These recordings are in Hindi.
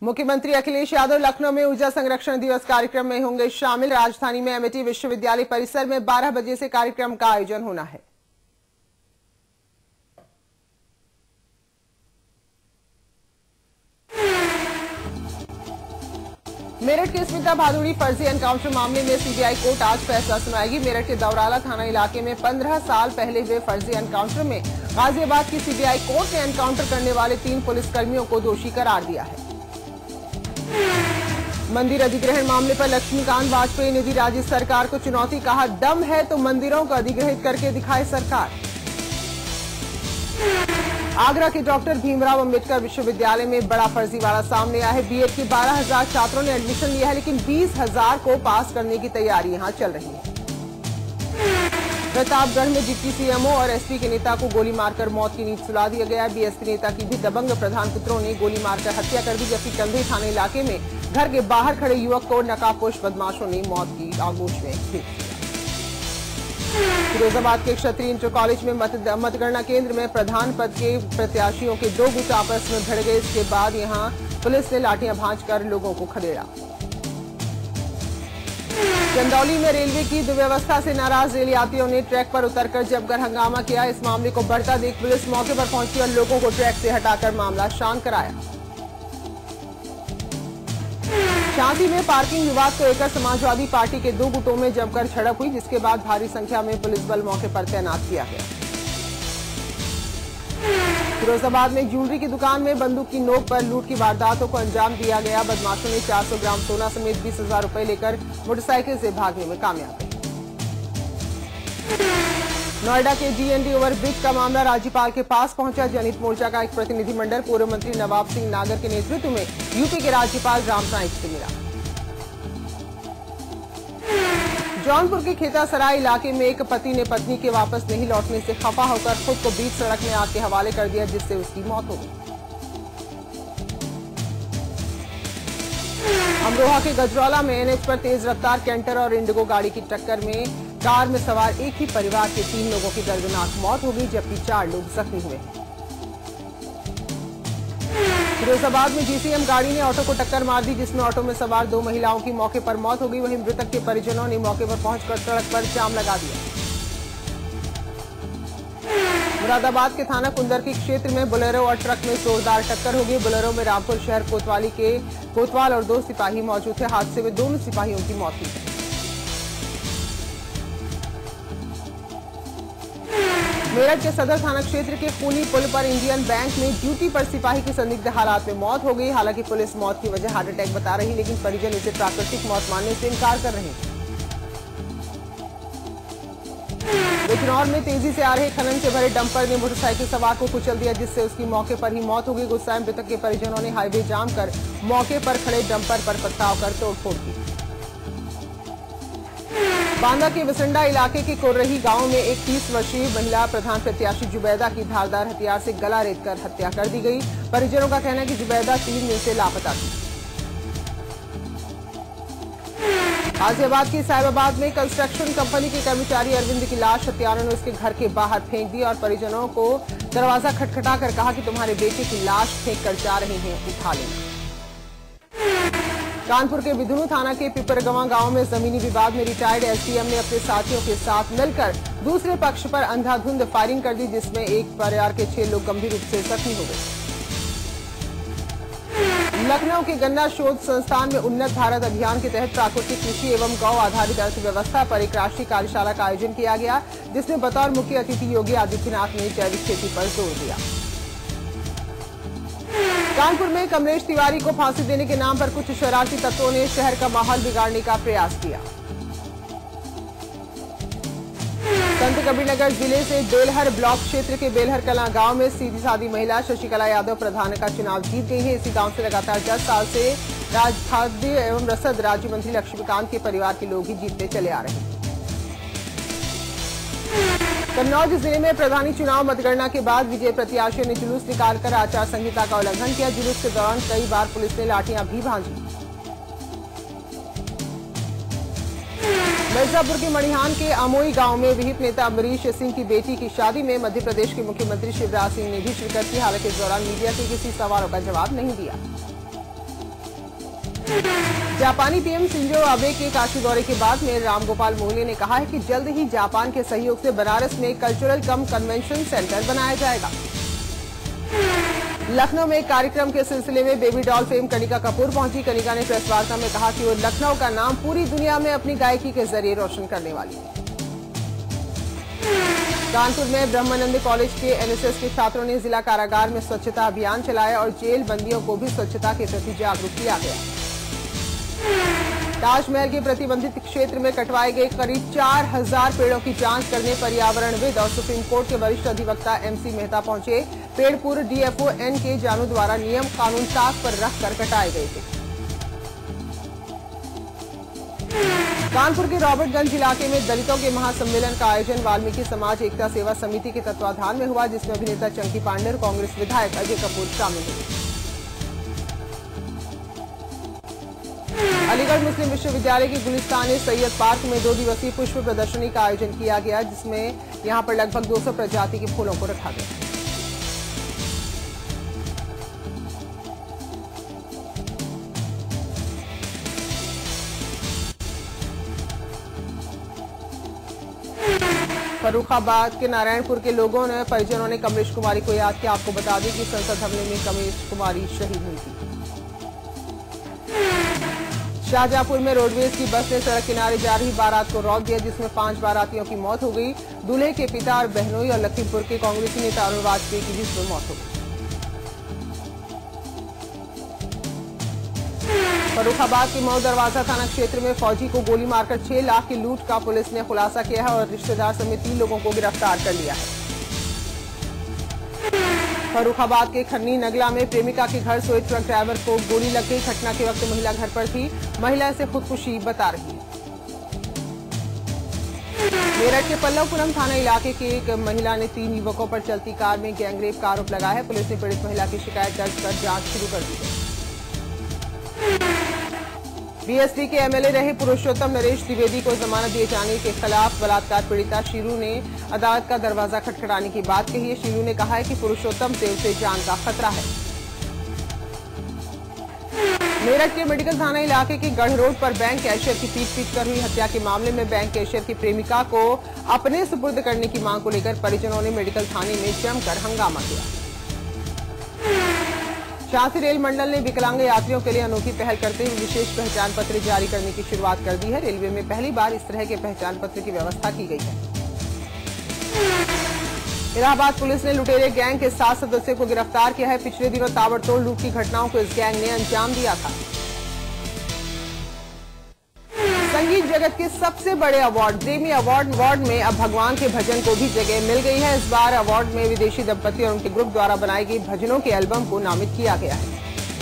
मुख्यमंत्री अखिलेश यादव लखनऊ में ऊर्जा संरक्षण दिवस कार्यक्रम में होंगे शामिल। राजधानी में एमआईटी विश्वविद्यालय परिसर में 12 बजे से कार्यक्रम का आयोजन होना है। मेरठ के स्मिता भादुड़ी फर्जी एनकाउंटर मामले में सीबीआई कोर्ट आज फैसला सुनाएगी। मेरठ के दौराला थाना इलाके में 15 साल पहले हुए फर्जी एनकाउंटर में गाजियाबाद की सीबीआई कोर्ट ने एनकाउंटर करने वाले 3 पुलिसकर्मियों को दोषी करार दिया है। मंदिर अधिग्रहण मामले पर लक्ष्मीकांत वाजपेयी ने दी राज्य सरकार को चुनौती, कहा दम है तो मंदिरों को अधिग्रहित करके दिखाए सरकार। आगरा के डॉक्टर भीमराव अंबेडकर विश्वविद्यालय में बड़ा फर्जीवाड़ा सामने आया है। बीएड के 12,000 छात्रों ने एडमिशन लिया है, लेकिन 20,000 को पास करने की तैयारी यहां चल रही है। प्रतापगढ़ में डिप्टी सीएमओ और एसपी के नेता को गोली मारकर मौत की नींद सुला दिया गया। बीएसपी नेता की भी दबंग प्रधान पुत्रों ने गोली मारकर हत्या कर दी, जबकि कंधे थाने इलाके में घर के बाहर खड़े युवक को नकाबपोश बदमाशों ने मौत की आगोश में भेज दिया। फिरोजाबाद के क्षत्रिय इंटर कॉलेज में मतगणना केंद्र में प्रधान पद के प्रत्याशियों के 2 गुट आपस में भिड़ गए। इसके बाद यहां पुलिस ने लाठियां भांजकर लोगों को खदेड़ा। चंदौली में रेलवे की दुर्व्यवस्था से नाराज रेल यात्रियों ने ट्रैक पर उतरकर जमकर हंगामा किया। इस मामले को बढ़ता देख पुलिस मौके पर पहुंची और लोगों को ट्रैक से हटाकर मामला शांत कराया। शांति में पार्किंग विवाद को लेकर समाजवादी पार्टी के 2 गुटों में जमकर झड़प हुई, जिसके बाद भारी संख्या में पुलिस बल मौके पर तैनात किया गया। फिरोजाबाद में ज्वेलरी की दुकान में बंदूक की नोक पर लूट की वारदातों को अंजाम दिया गया। बदमाशों ने 400 ग्राम सोना समेत 20,000 रुपए लेकर मोटरसाइकिल से भागने में कामयाब रहे। नोएडा के जीएनडी ओवरब्रिज का मामला राज्यपाल के पास पहुंचा। जनहित मोर्चा का एक प्रतिनिधिमंडल पूर्व मंत्री नवाब सिंह नागर के नेतृत्व में यूपी के राज्यपाल राम नाईक से मिला। जौनपुर के खेतासराय इलाके में एक पति ने पत्नी के वापस नहीं लौटने से खफा होकर खुद को बीच सड़क में आग के हवाले कर दिया, जिससे उसकी मौत हो गई। अमरोहा के गजरौला में एनएच पर तेज रफ्तार कैंटर और इंडिगो गाड़ी की टक्कर में कार में सवार एक ही परिवार के 3 लोगों की दर्दनाक मौत हो गई, जबकि 4 लोग जख्मी हुए। फिरोजाबाद में जीसीएम गाड़ी ने ऑटो को टक्कर मार दी, जिसमें ऑटो में सवार 2 महिलाओं की मौके पर मौत हो गई। वहीं मृतक के परिजनों ने मौके पर पहुंचकर सड़क पर जाम लगा दिया। मुरादाबाद के थाना कुंदर के क्षेत्र में बोलेरो और ट्रक में जोरदार टक्कर हो गई। बोलेरो में रामपुर शहर कोतवाल और 2 सिपाही मौजूद थे। हादसे में दोनों सिपाहियों की मौत हुई। मेरठ के सदर थाना क्षेत्र के खूनी पुल पर इंडियन बैंक में ड्यूटी पर सिपाही की संदिग्ध हालात में मौत हो गई। हालांकि पुलिस मौत की वजह हार्ट अटैक बता रही, लेकिन परिजन इसे प्राकृतिक मौत मानने से इनकार कर रहे हैं। बिजनौर में तेजी से आ रहे खनन से भरे डंपर ने मोटरसाइकिल सवार को कुचल दिया, जिससे उसकी मौके पर ही मौत हो गई। गुस्साए मृतक के परिजनों ने हाईवे जाम कर मौके पर खड़े डंपर पर पथराव कर तोड़फोड़ की। बांदा के विसंडा इलाके के कोर्रही गांव में एक 30 वर्षीय महिला प्रधान प्रत्याशी जुबैदा की धारदार हथियार से गला रेतकर हत्या कर दी गई। परिजनों का कहना है कि जुबैदा 3 दिन से लापता थी। गाजियाबाद के साहिबाबाद में कंस्ट्रक्शन कंपनी के कर्मचारी अरविंद की लाश हत्यारों ने उसके घर के बाहर फेंक दी और परिजनों को दरवाजा खटखटाकर कहा कि तुम्हारे बेटे की लाश फेंक कर जा रहे हैं, उठा लेना। कानपुर के बिधुनु थाना के पिपरगवा गांव में जमीनी विवाद में रिटायर्ड एसडीएम ने अपने साथियों के साथ मिलकर दूसरे पक्ष पर अंधाधुंध फायरिंग कर दी, जिसमें एक परिवार के 6 लोग गंभीर रूप से जख्मी हो गए। लखनऊ के गन्ना शोध संस्थान में उन्नत भारत अभियान के तहत प्राकृतिक कृषि एवं गौ आधारित अर्थव्यवस्था पर एक राष्ट्रीय कार्यशाला का आयोजन किया गया, जिसमें बतौर मुख्य अतिथि योगी आदित्यनाथ ने जैविक खेती पर जोर दिया। कानपुर में कमलेश तिवारी को फांसी देने के नाम पर कुछ शरारती तत्वों ने शहर का माहौल बिगाड़ने का प्रयास किया। संत कबीरनगर जिले से बेलहर ब्लॉक क्षेत्र के बेलहर कला गांव में सीधी सादी महिला शशिकला यादव प्रधान का चुनाव जीत गई है। इसी गांव से लगातार 10 साल से खाद्य एवं रसद राज्य मंत्री लक्ष्मीकांत के परिवार के लोग ही जीतते चले आ रहे हैं। कन्नौज जिले में प्रधानी चुनाव मतगणना के बाद विजय प्रत्याशियों ने जुलूस निकालकर आचार संहिता का उल्लंघन किया। जुलूस के दौरान कई बार पुलिस ने लाठियां भी भांजी। मिर्जापुर के मणिहान के अमोई गांव में विहिप नेता अमरीश सिंह की बेटी की शादी में मध्य प्रदेश के मुख्यमंत्री शिवराज सिंह ने भी शिरकत की। हालांकि इस दौरान मीडिया के किसी सवालों का जवाब नहीं दिया। जापानी पीएम शिंजो आबे के काशी दौरे के बाद मेयर रामगोपाल मोहले ने कहा है कि जल्द ही जापान के सहयोग से बनारस में कल्चरल कम कन्वेंशन सेंटर बनाया जाएगा। लखनऊ में एक कार्यक्रम के सिलसिले में baby doll fame Kanika Kapoor पहुंची। कनिका ने प्रेस वार्ता में कहा कि वो लखनऊ का नाम पूरी दुनिया में अपनी गायकी के जरिए रोशन करने वाली है। कानपुर में ब्रह्मानंद कॉलेज के एनएसएस के छात्रों ने जिला कारागार में स्वच्छता अभियान चलाया और जेल बंदियों को भी स्वच्छता के प्रति जागरूक किया गया। ताजमहल के प्रतिबंधित क्षेत्र में कटवाए गए करीब 4000 पेड़ों की जांच करने पर्यावरणविद और सुप्रीम कोर्ट के वरिष्ठ अधिवक्ता एमसी मेहता पहुंचे। पेड़ पूर्व डीएफओ एन के जानू द्वारा नियम कानून ताक पर रखकर कटाए गए थे। कानपुर के रॉबर्टगंज इलाके में दलितों के महासम्मेलन का आयोजन वाल्मीकि समाज एकता सेवा समिति के तत्वाधान में हुआ, जिसमें अभिनेता चंकी पांडे और कांग्रेस विधायक अजय कपूर शामिल हुए। अलीगढ़ मुस्लिम विश्वविद्यालय के गुलिस्तान सैयद पार्क में 2 दिवसीय पुष्प प्रदर्शनी का आयोजन किया गया, जिसमें यहां पर लगभग 200 प्रजाति के फूलों को रखा गया। फर्रुखाबाद के नारायणपुर के लोगों ने परिजनों ने कमलेश कुमारी को याद किया। आपको बता दें कि संसद हमले में कमलेश कुमारी शहीद हुई थी। शाहजहांपुर में रोडवेज की बस ने सड़क किनारे जा रही बारात को रौंद दिया, जिसमें 5 बारातियों की मौत हो गई। दूल्हे के पिता और बहनोई और लखीमपुर के कांग्रेसी नेता अरुण वाजपेयी की भी इसमें मौत हो गई। फर्रुखाबाद के मऊ दरवाजा थाना क्षेत्र में फौजी को गोली मारकर 6 लाख की लूट का पुलिस ने खुलासा किया है और रिश्तेदार समेत 3 लोगों को गिरफ्तार कर लिया है। फर्रुखाबाद के खन्नी नगला में प्रेमिका के घर सोए ट्रक ड्राइवर को गोली लग गई। घटना के वक्त महिला घर पर थी। महिला इसे खुदकुशी बता रही है। मेरठ के पल्लवपुरम थाना इलाके की एक महिला ने 3 युवकों पर चलती कार में गैंगरेप का आरोप लगाया है। पुलिस ने पीड़ित महिला की शिकायत दर्ज कर जांच शुरू कर दी है। बीएसपी के एमएलए रहे पुरुषोत्तम नरेश द्विवेदी को जमानत दिए जाने के खिलाफ बलात्कार पीड़िता शीरू ने अदालत का दरवाजा खटखटाने की बात कही है। शीरू ने कहा है कि पुरुषोत्तम से उसे जान का खतरा है। मेरठ के मेडिकल थाना इलाके के गढ़ रोड पर बैंक कैशियर की पीट कर हुई हत्या के मामले में बैंक कैशियर की प्रेमिका को अपने सुपुर्द करने की मांग को लेकर परिजनों ने मेडिकल थाने में जमकर हंगामा किया। झांसी रेल मंडल ने विकलांग यात्रियों के लिए अनोखी पहल करते हुए विशेष पहचान पत्र जारी करने की शुरुआत कर दी है। रेलवे में पहली बार इस तरह के पहचान पत्र की व्यवस्था की गई है। इलाहाबाद पुलिस ने लुटेरे गैंग के 7 सदस्यों को गिरफ्तार किया है। पिछले दिनों ताबड़तोड़ लूट की घटनाओं को इस गैंग ने अंजाम दिया था। संगीत जगत के सबसे बड़े अवार्ड ग्रैमी अवार्ड में अब भगवान के भजन को भी जगह मिल गई है। इस बार अवार्ड में विदेशी दंपति और उनके ग्रुप द्वारा बनाई गई भजनों के एल्बम को नामित किया गया है।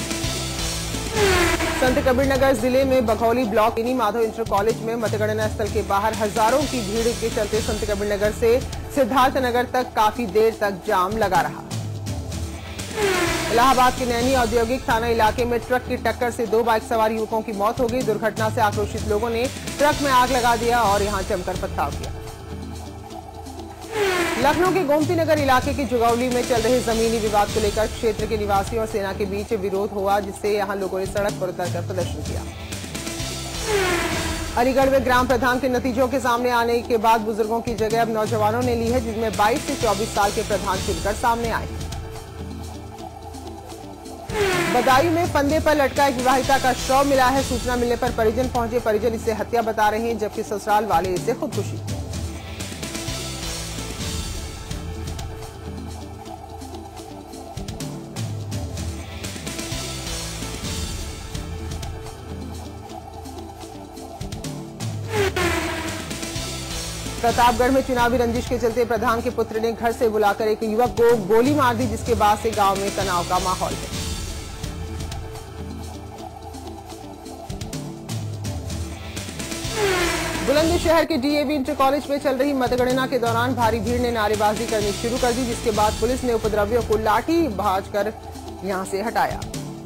संत कबीरनगर जिले में Baghauli block Madhav inter college में मतगणना स्थल के बाहर हजारों की भीड़ के चलते संत कबीरनगर से सिद्धार्थनगर तक काफी देर तक जाम लगा रहा। इलाहाबाद के नैनी औद्योगिक थाना इलाके में ट्रक की टक्कर से 2 बाइक सवार युवकों की मौत हो गई। दुर्घटना से आक्रोशित लोगों ने ट्रक में आग लगा दिया और यहां जमकर पथराव किया। लखनऊ के गोमती नगर इलाके के जुगौली में चल रहे जमीनी विवाद को लेकर क्षेत्र के निवासियों और सेना के बीच विरोध हुआ, जिससे यहां लोगों ने सड़क पर उतरकर प्रदर्शन किया। अलीगढ़ में ग्राम प्रधान के नतीजों के सामने आने के बाद बुजुर्गों की जगह अब नौजवानों ने ली है, जिसमें 22 से 24 साल के प्रधान चुनकर सामने आए। बदायूं में फंदे पर लटका एक विवाहिता का शव मिला है। सूचना मिलने पर परिजन पहुंचे। परिजन इसे हत्या बता रहे हैं, जबकि ससुराल वाले इसे खुदकुशी। प्रतापगढ़ में चुनावी रंजिश के चलते प्रधान के पुत्र ने घर से बुलाकर एक युवक को गोली मार दी, जिसके बाद से गांव में तनाव का माहौल है। बुलंदशहर के डीएवी इंटर कॉलेज में चल रही मतगणना के दौरान भारी भीड़ ने नारेबाजी करनी शुरू कर दी, जिसके बाद पुलिस ने उपद्रवियों को लाठी भांजकर यहां से हटाया।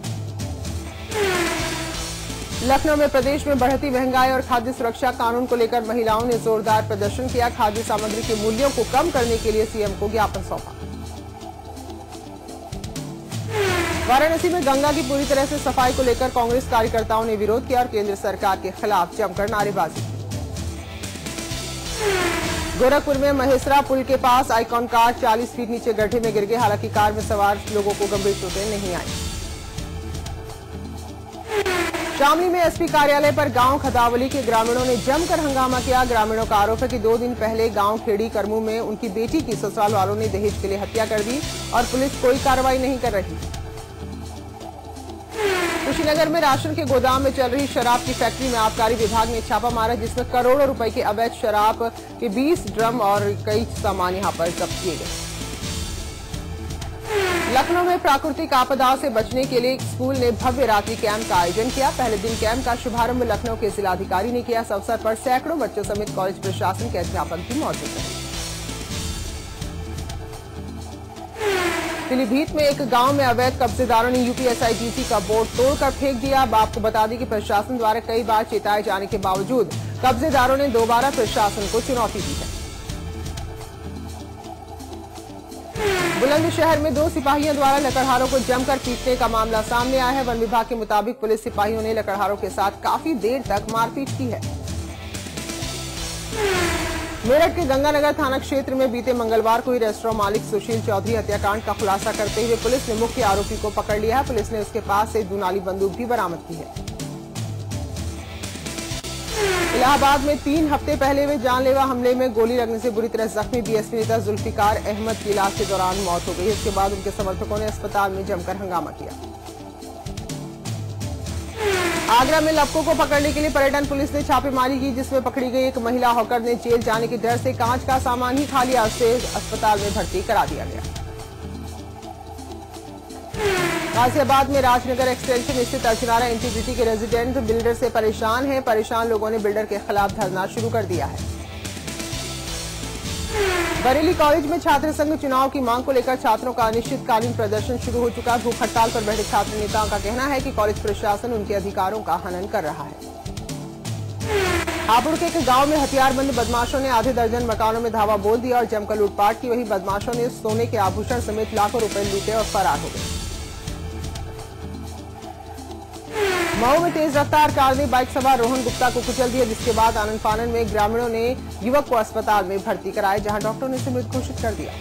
लखनऊ में प्रदेश में बढ़ती महंगाई और खाद्य सुरक्षा कानून को लेकर महिलाओं ने जोरदार प्रदर्शन किया। खाद्य सामग्री के मूल्यों को कम करने के लिए सीएम को ज्ञापन सौंपा। वाराणसी में गंगा की पूरी तरह से सफाई को लेकर कांग्रेस कार्यकर्ताओं ने विरोध किया और केंद्र सरकार के खिलाफ जमकर नारेबाजी की। गोरखपुर में महेसरा पुल के पास आइकॉन कार 40 फीट नीचे गड्ढे में गिर गई। हालांकि कार में सवार लोगों को गंभीर चोटें नहीं आई। शामली में एसपी कार्यालय पर गांव खदावली के ग्रामीणों ने जमकर हंगामा किया। ग्रामीणों का आरोप है कि 2 दिन पहले गांव खेड़ी करमू में उनकी बेटी की ससुराल वालों ने दहेज के लिए हत्या कर दी और पुलिस कोई कार्रवाई नहीं कर रही। कुशीनगर में राशन के गोदाम में चल रही शराब की फैक्ट्री में आबकारी विभाग ने छापा मारा, जिसमें करोड़ों रुपए के अवैध शराब के 20 ड्रम और कई सामान यहां पर जब्त किए गए। लखनऊ में प्राकृतिक आपदाओं से बचने के लिए एक स्कूल ने भव्य रात्रि कैंप का आयोजन किया। पहले दिन कैंप का शुभारंभ लखनऊ के जिलाधिकारी ने किया। इस अवसर पर सैकड़ों बच्चों समेत कॉलेज प्रशासन के अध्यापक भी मौजूद रहे। पीलीभीत में एक गांव में अवैध कब्जेदारों ने यूपीएसआईडीसी का बोर्ड तोड़कर फेंक दिया। आपको बता दें कि प्रशासन द्वारा कई बार चेताए जाने के बावजूद कब्जेदारों ने दोबारा प्रशासन को चुनौती दी है। बुलंदशहर में 2 सिपाहियों द्वारा लकड़हारों को जमकर पीटने का मामला सामने आया है। वन विभाग के मुताबिक पुलिस सिपाहियों ने लकड़हारों के साथ काफी देर तक मारपीट की है। मेरठ के गंगानगर थाना क्षेत्र में बीते मंगलवार को ही रेस्टोरेंट मालिक सुशील चौधरी हत्याकांड का खुलासा करते हुए पुलिस ने मुख्य आरोपी को पकड़ लिया है। पुलिस ने उसके पास से दुनाली बंदूक भी बरामद की है। इलाहाबाद में 3 हफ्ते पहले हुए जानलेवा हमले में गोली लगने से बुरी तरह जख्मी बीएसपी नेता जुल्फिकार अहमद की इलाज के दौरान मौत हो गई। इसके बाद उनके समर्थकों ने अस्पताल में जमकर हंगामा किया। आगरा में लपकों को पकड़ने के लिए पर्यटन पुलिस ने छापेमारी की, जिसमें पकड़ी गई एक महिला हॉकर ने जेल जाने के डर से कांच का सामान ही खा लिया। उसे अस्पताल में भर्ती करा दिया गया। गाजियाबाद में राजनगर एक्सटेंशन स्थित अचनारा इंटीग्रिटी के रेजिडेंट बिल्डर से परेशान हैं। परेशान लोगों ने बिल्डर के खिलाफ धरना शुरू कर दिया है। बरेली कॉलेज में छात्र संघ चुनाव की मांग को लेकर छात्रों का अनिश्चितकालीन प्रदर्शन शुरू हो चुका। भूख हड़ताल पर बैठे छात्र नेताओं का कहना है कि कॉलेज प्रशासन उनके अधिकारों का हनन कर रहा है। हापुड़ के एक गांव में हथियारबंद बदमाशों ने आधे दर्जन मकानों में धावा बोल दिया और जमकर लूटपाट की। वहीं बदमाशों ने सोने के आभूषण समेत लाखों रुपए लूटे और फरार हो गए। मऊ में तेज रफ्तार कार ने बाइक सवार रोहन गुप्ता को कुचल दिया, जिसके बाद आनन फानन में ग्रामीणों ने युवक को अस्पताल में भर्ती कराया, जहां डॉक्टरों ने उसे मृत घोषित कर दिया।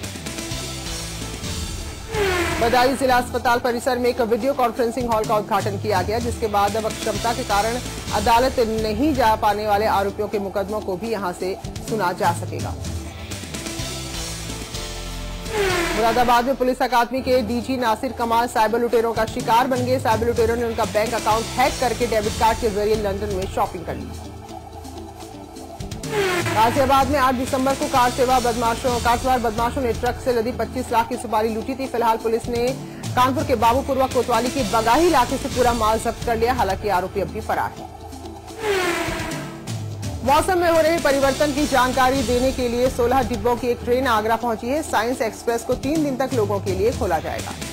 बदायूं जिला अस्पताल परिसर में एक वीडियो कॉन्फ्रेंसिंग हॉल का उद्घाटन किया गया, जिसके बाद अब अक्षमता के कारण अदालत नहीं जा पाने वाले आरोपियों के मुकदमों को भी यहां से सुना जा सकेगा। मुरादाबाद में पुलिस अकादमी के डीजी नासिर कमाल साइबर लुटेरों का शिकार बन गए। साइबर लुटेरों ने उनका बैंक अकाउंट हैक करके डेबिट कार्ड के जरिए लंदन में शॉपिंग कर ली। गाजियाबाद में 8 दिसंबर को कार सवार बदमाशों ने ट्रक से लदी 25 लाख की सुपारी लूटी थी। फिलहाल पुलिस ने कानपुर के बाबूपुरवा कोतवाली के बगाही इलाके से पूरा माल जब्त कर लिया। हालांकि आरोपी अब भी फरार है। मौसम में हो रहे परिवर्तन की जानकारी देने के लिए 16 डिब्बों की एक ट्रेन आगरा पहुंची है। साइंस एक्सप्रेस को 3 दिन तक लोगों के लिए खोला जाएगा।